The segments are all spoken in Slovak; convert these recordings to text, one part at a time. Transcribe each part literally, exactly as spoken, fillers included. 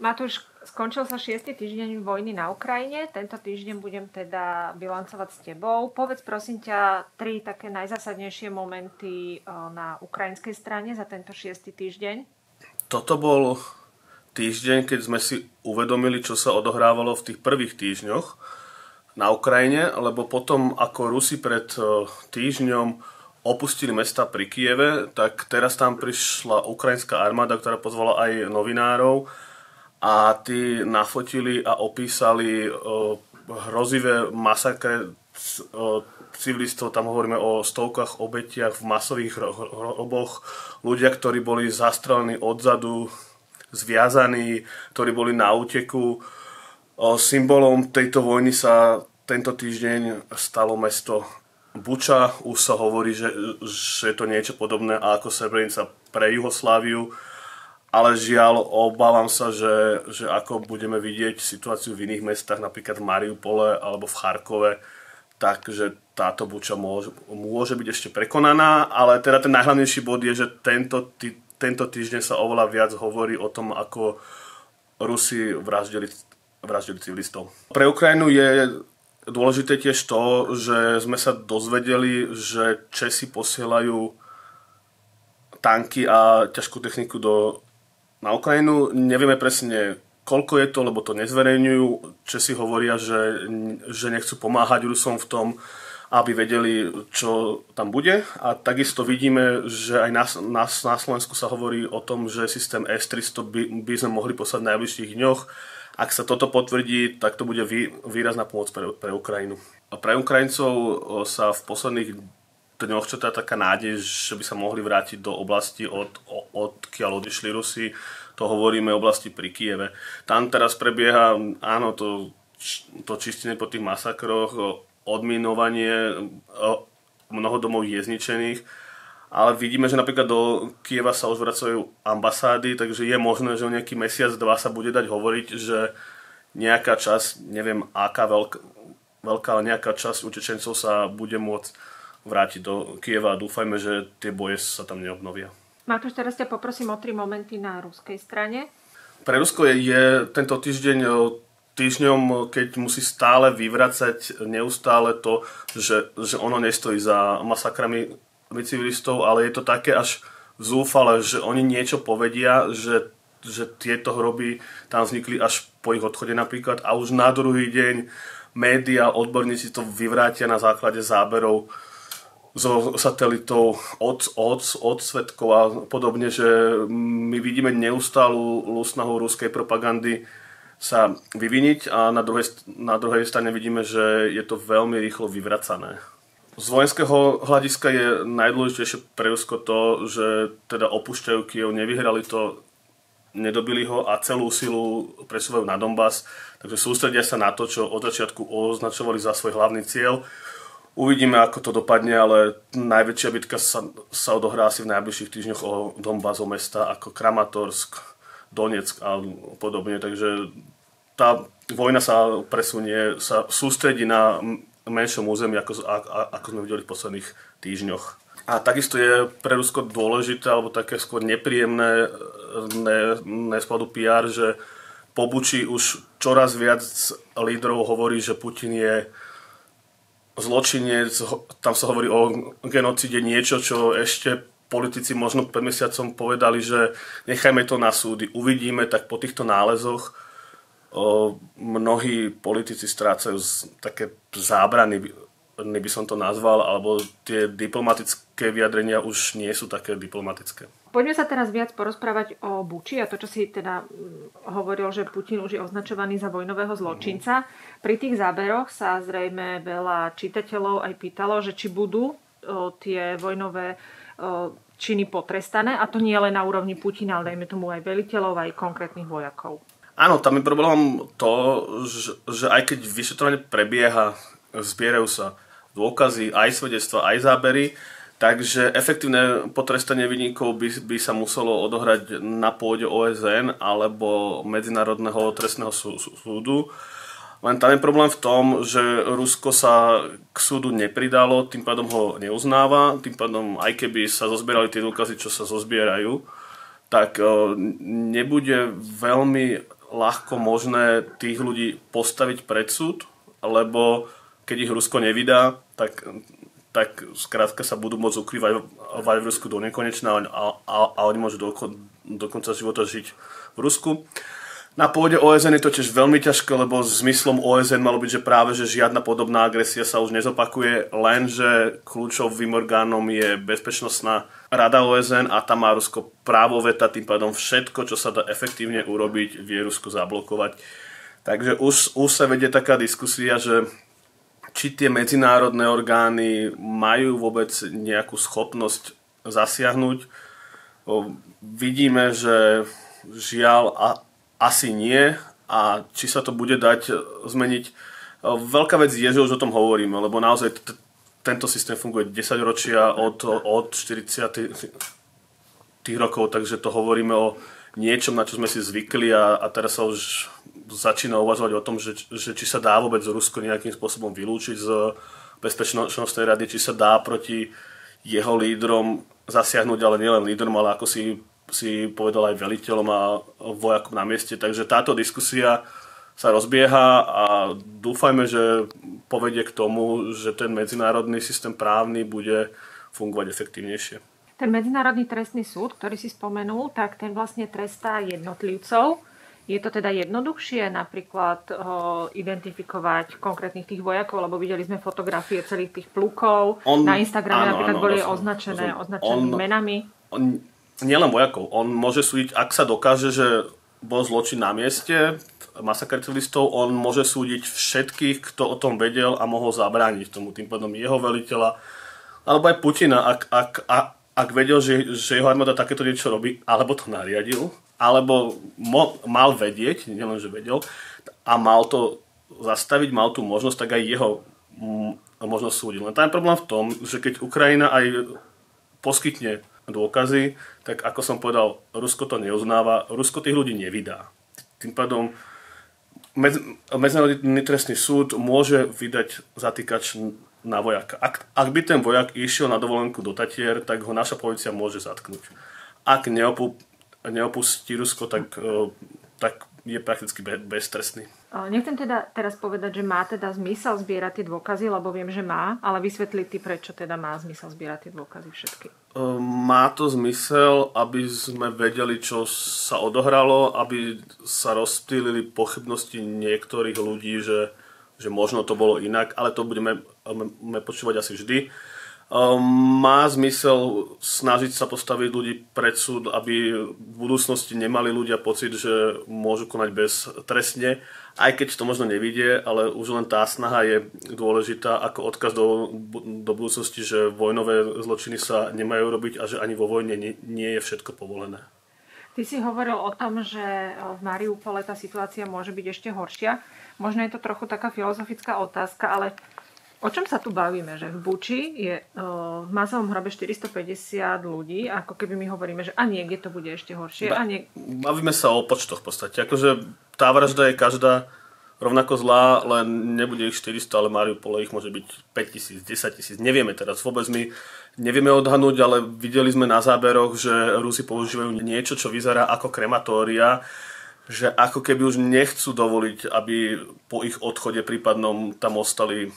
Matúš, skončil sa šiesty týždeň vojny na Ukrajine. Tento týždeň budem teda bilancovať s tebou. Povedz prosím ťa tri také najzásadnejšie momenty na ukrajinskej strane za tento šiesty týždeň. Toto bol týždeň, keď sme si uvedomili, čo sa odohrávalo v tých prvých týždňoch na Ukrajine, lebo potom, ako Rusi pred týždňom opustili mesta pri Kieve, tak teraz tam prišla ukrajinská armáda, ktorá pozvala aj novinárov a tí nafotili a opísali o, hrozivé masakre o, civilistov. Tam hovoríme o stovkách obetiach v masových hroboch, ľudia, ktorí boli zastrelení odzadu, zviazaní, ktorí boli na úteku. O, symbolom tejto vojny sa tento týždeň stalo mesto Buča. Už sa hovorí, že, že je to niečo podobné ako Srebrenica pre Jugosláviu, ale žiaľ, obávam sa, že, že ako budeme vidieť situáciu v iných mestách, napríklad v Mariupole alebo v Charkove, takže táto Buča môže, môže byť ešte prekonaná, ale teda ten najhlavnejší bod je, že tento, tý, tento týždeň sa oveľa viac hovorí o tom, ako Rusi vraždili, vraždili civilistov. Pre Ukrajinu je dôležité tiež to, že sme sa dozvedeli, že Česi posielajú tanky a ťažkú techniku do, na Ukrajinu. Nevieme presne, koľko je to, lebo to nezverejňujú. Česi hovoria, že, že nechcú pomáhať Rusom v tom, aby vedeli, čo tam bude. A takisto vidíme, že aj na, na, na Slovensku sa hovorí o tom, že systém es tristo by, by sme mohli poslať v najbližších dňoch. Ak sa toto potvrdí, tak to bude vý, výrazná pomoc pre, pre Ukrajinu. A pre Ukrajincov sa v posledných dňoch čo teda taká nádej, že by sa mohli vrátiť do oblasti, od, odkiaľ odišli Rusi. To hovoríme o oblasti pri Kieve. Tam teraz prebieha, áno, to, to čistenie po tých masakroch, odminovanie, mnoho domov je zničených. Ale vidíme, že napríklad do Kieva sa už vracajú ambasády, takže je možné, že o nejaký mesiac, dva sa bude dať hovoriť, že nejaká časť, neviem aká veľká, veľká ale nejaká časť utečencov sa bude môcť vrátiť do Kieva a dúfajme, že tie boje sa tam neobnovia. Matúš, teraz ťa poprosím o tri momenty na ruskej strane. Pre Rusko je, je tento týždeň týždňom, keď musí stále vyvracať neustále to, že, že ono nestojí za masakrami civilistov, ale je to také až zúfale, že oni niečo povedia, že, že tieto hroby tam vznikli až po ich odchode napríklad a už na druhý deň média, odborníci to vyvrátia na základe záberov zo satelitov od, od, od svedkov a podobne, že my vidíme neustálu snahu ruskej propagandy sa vyviniť a na druhej, na druhej strane vidíme, že je to veľmi rýchlo vyvracané. Z vojenského hľadiska je najdôležitejšie pre Rusko to, že teda opúšťajú Kyjev, nevyhrali to, nedobili ho a celú silu presúvajú na Donbas, takže sústredia sa na to, čo od začiatku označovali za svoj hlavný cieľ. Uvidíme, ako to dopadne, ale najväčšia bitka sa, sa odohrá asi v najbližších týždňoch o Donbas, o mesta ako Kramatorsk, Donetsk a podobne, takže tá vojna sa presunie, sa sústredí na menšom území, ako, ako sme videli v posledných týždňoch. A takisto je pre Rusko dôležité, alebo také skôr nepríjemné ne, skladu pé er, že po Buči už čoraz viac lídrov hovorí, že Putin je zločinec, tam sa hovorí o genocíde, niečo, čo ešte politici možno pred mesiacom povedali, že nechajme to na súdy, uvidíme, tak po týchto nálezoch O, mnohí politici strácajú z, také zábrany, by, by som to nazval, alebo tie diplomatické vyjadrenia už nie sú také diplomatické. Poďme sa teraz viac porozprávať o Buči a to, čo si teda hovoril, že Putin už je označovaný za vojnového zločinca. Mm. Pri tých záberoch sa zrejme veľa čitateľov aj pýtalo, že či budú o, tie vojnové o, činy potrestané, a to nie len na úrovni Putina, ale dajme tomu aj veliteľov, aj konkrétnych vojakov. Áno, tam je problém to, že, že aj keď vyšetrovanie prebieha, zbierajú sa dôkazy, aj svedectva, aj zábery, takže efektívne potrestanie vinníkov by, by sa muselo odohrať na pôde ó es en alebo Medzinárodného trestného súdu. Len tam je problém v tom, že Rusko sa k súdu nepridalo, tým pádom ho neuznáva, tým pádom aj keby sa zozbierali tie dôkazy, čo sa zozbierajú, tak nebude veľmi ľahko možné tých ľudí postaviť pred súd, lebo keď ich Rusko nevydá, tak, tak skrátka sa budú môcť ukrývať v Rusku do nekonečna a, a, a oni môžu do, do konca života žiť v Rusku. Na pôde ó es en je to tiež veľmi ťažké, lebo zmyslom ó es en malo byť, že práve že žiadna podobná agresia sa už nezopakuje, lenže kľúčovým orgánom je Bezpečnostná rada ó es en a tam má Rusko právo veta, tým pádom všetko, čo sa dá efektívne urobiť, vie Rusko zablokovať. Takže už, už sa vedie taká diskusia, že či tie medzinárodné orgány majú vôbec nejakú schopnosť zasiahnuť. O, vidíme, že žiaľ a asi nie a či sa to bude dať zmeniť. Veľká vec je, že už o tom hovoríme, lebo naozaj t- tento systém funguje desaťročia od, od štyridsiatych rokov, takže to hovoríme o niečom, na čo sme si zvykli a, a teraz sa už začína uvažovať o tom, že, že či sa dá vôbec Rusko nejakým spôsobom vylúčiť z Bezpečnostnej rady, či sa dá proti jeho lídrom zasiahnuť, ale nielen lídrom, ale ako si si povedal aj veliteľom a vojakom na mieste. Takže táto diskusia sa rozbieha a dúfajme, že povedie k tomu, že ten medzinárodný systém právny bude fungovať efektívnejšie. Ten Medzinárodný trestný súd, ktorý si spomenul, tak ten vlastne trestá jednotlivcov. Je to teda jednoduchšie napríklad ho identifikovať konkrétnych tých vojakov, lebo videli sme fotografie celých tých plukov. On, na Instagrame áno, napríklad áno, boli dosť, označené, dosť, označené on, menami. On, Nielen vojakov, on môže súdiť, ak sa dokáže, že bol zločin na mieste, masaker civilistov, on môže súdiť všetkých, kto o tom vedel a mohol zabrániť tomu, tým pádom jeho veliteľa, alebo aj Putina, ak, ak, ak, ak vedel, že, že jeho armáda takéto niečo robí, alebo to nariadil, alebo mo, mal vedieť, nielen, že vedel, a mal to zastaviť, mal tú možnosť, tak aj jeho m, možnosť súdiť. Len tam je problém v tom, že keď Ukrajina aj poskytne dôkazy, tak ako som povedal, Rusko to neuznáva, Rusko tých ľudí nevydá. Tým pádom Medzinárodný trestný súd môže vydať zatýkač na vojaka. Ak, ak by ten vojak išiel na dovolenku do Tatier, tak ho naša polícia môže zatknúť. Ak neopu, neopustí Rusko, tak, tak je prakticky beztrestný. Nechcem teda teraz povedať, že má teda zmysel zbierať tie dôkazy, lebo viem, že má, ale vysvetliť ty, prečo teda má zmysel zbierať tie dôkazy všetky. Má to zmysel, aby sme vedeli, čo sa odohralo, aby sa rozptýlili pochybnosti niektorých ľudí, že, že možno to bolo inak, ale to budeme, budeme počúvať asi vždy. Má zmysel snažiť sa postaviť ľudí pred súd, aby v budúcnosti nemali ľudia pocit, že môžu konať beztrestne, aj keď to možno nevidie, ale už len tá snaha je dôležitá ako odkaz do, do budúcnosti, že vojnové zločiny sa nemajú robiť a že ani vo vojne nie, nie je všetko povolené. Ty si hovoril o tom, že v Mariupole tá situácia môže byť ešte horšia. Možno je to trochu taká filozofická otázka, ale o čom sa tu bavíme? Že v Buči je uh, v masovom hrobe štyristopäťdesiat ľudí, ako keby my hovoríme, že a niekde to bude ešte horšie. Ba- a nie... Bavíme sa o počtoch v podstate. Akože tá vražda je každá rovnako zlá, len nebude ich štyristo, ale Mariupole ich môže byť päťtisíc, desaťtisíc. Nevieme teraz. Vôbec my nevieme odhadnúť, ale videli sme na záberoch, že Rusi používajú niečo, čo vyzerá ako krematória, že ako keby už nechcú dovoliť, aby po ich odchode prípadnom tam ostali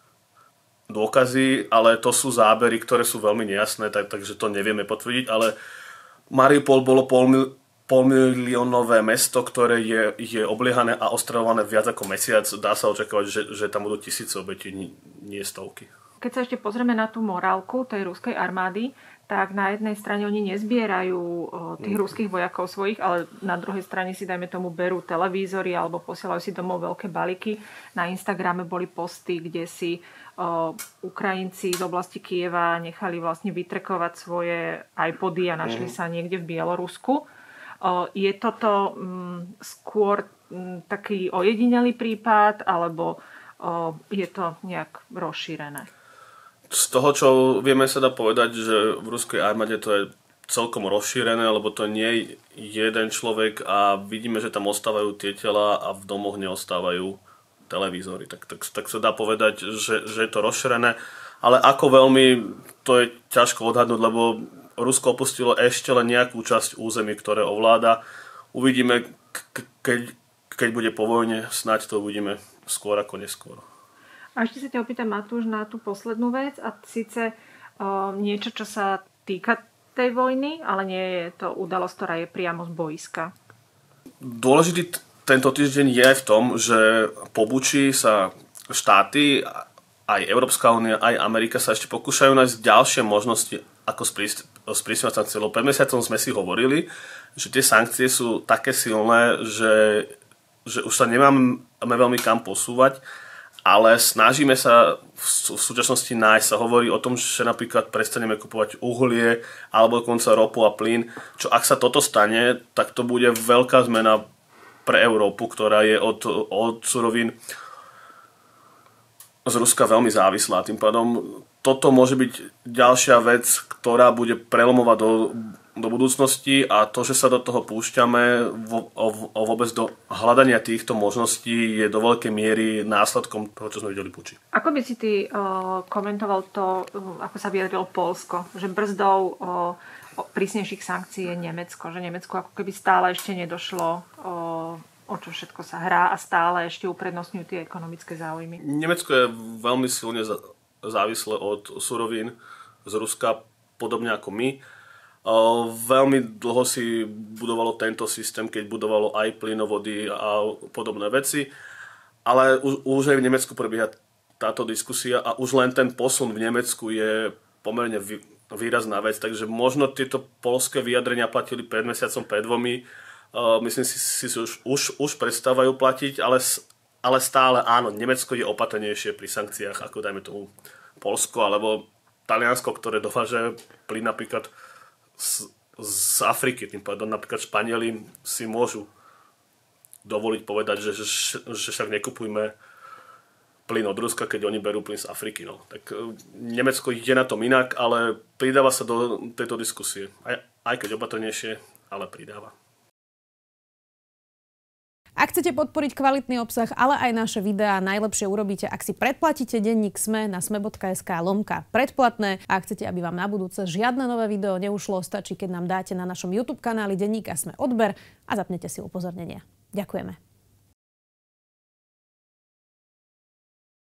dôkazy, ale to sú zábery, ktoré sú veľmi nejasné, tak, takže to nevieme potvrdiť, ale Mariupol bolo pol, polmiliónové mesto, ktoré je, je obliehané a ostreľované viac ako mesiac. Dá sa očakávať, že, že tam budú tisíce obetí, nie stovky. Keď sa ešte pozrieme na tú morálku tej ruskej armády, tak na jednej strane oni nezbierajú tých mm. ruských vojakov svojich, ale na druhej strane si, dajme tomu, berú televízory alebo posielajú si domov veľké balíky. Na Instagrame boli posty, kde si o, Ukrajinci z oblasti Kyjeva nechali vlastne vytrekovať svoje iPody a našli mm. sa niekde v Bielorusku. O, je toto m, skôr m, taký ojedinelý prípad, alebo o, je to nejak rozšírené? Z toho, čo vieme, sa dá povedať, že v ruskej armáde to je celkom rozšírené, lebo to nie je jeden človek a vidíme, že tam ostávajú tie tela a v domoch neostávajú televízory. Tak, tak, tak sa dá povedať, že, že je to rozšírené. Ale ako veľmi, to je ťažko odhadnúť, lebo Rusko opustilo ešte len nejakú časť území, ktoré ovláda. Uvidíme, keď, keď bude po vojne, snáď to uvidíme skôr ako neskôr. A ešte sa ťa opýtam, Matúš, na tú poslednú vec, a síce o, niečo, čo sa týka tej vojny, ale nie je to udalosť, ktorá je priamo z boiska. Dôležitý t- tento týždeň je aj v tom, že po Buči sa štáty, aj Európska únia, aj Amerika sa ešte pokúšajú nájsť ďalšie možnosti, ako sprísňovať sankcie. Pred mesiacom sme si hovorili, že tie sankcie sú také silné, že, že už sa nemáme veľmi kam posúvať, ale snažíme sa v súčasnosti nájsť. Sa hovorí o tom, že napríklad prestaneme kupovať uhlie alebo dokonca ropu a plyn. Čo ak sa toto stane, tak to bude veľká zmena pre Európu, ktorá je od, od surovín z Ruska veľmi závislá. Tým pádom toto môže byť ďalšia vec, ktorá bude prelomovať do, do budúcnosti, a to, že sa do toho púšťame vo, o, o vôbec do hľadania týchto možností, je do veľkej miery následkom toho, čo sme videli v Buči. Ako by si ty uh, komentoval to, uh, ako sa vyjadrilo Poľsko, že brzdou uh, prísnejších sankcií je Nemecko, že Nemecko ako keby stále ešte nedošlo, uh, o čo všetko sa hrá, a stále ešte uprednostňujú tie ekonomické záujmy? Nemecko je veľmi silne závislé od surovín z Ruska, podobne ako my. Veľmi dlho si budovalo tento systém, keď budovalo aj plynovody a podobné veci, ale už, už aj v Nemecku prebieha táto diskusia a už len ten posun v Nemecku je pomerne výrazná vec, takže možno tieto poľské vyjadrenia platili pred mesiacom, pred dvomi, myslím si, si už, už, už prestávajú platiť, ale, ale stále áno, Nemecko je opatrnejšie pri sankciách ako dajme tomu Poľsko alebo Taliansko, ktoré dováža plyn napríklad z, z Afriky. Tým pádom napríklad Španieli si môžu dovoliť povedať, že, že, že však nekupujme plyn od Ruska, keď oni berú plyn z Afriky. No. Tak Nemecko ide na tom inak, ale pridáva sa do tejto diskusie. Aj, aj keď opatrnejšie, ale pridáva. Ak chcete podporiť kvalitný obsah, ale aj naše videá, najlepšie urobíte, ak si predplatíte denník SME na sme.sk lomka predplatné. A ak chcete, aby vám na budúce žiadne nové video neušlo, stačí, keď nám dáte na našom YouTube kanáli denníka SME odber a zapnete si upozornenia. Ďakujeme.